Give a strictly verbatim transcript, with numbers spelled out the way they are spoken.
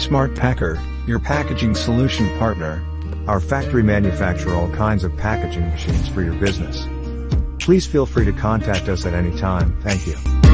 Smart Packer, your packaging solution partner. Our factory manufacture all kinds of packaging machines for your business. Please feel free to contact us at any time. Thank you.